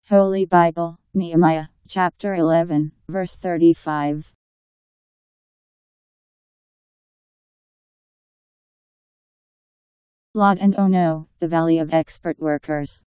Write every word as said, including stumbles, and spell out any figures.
Holy Bible, Nehemiah, Chapter eleven, verse thirty-five. Lod and Ono, the Valley of Expert Workers.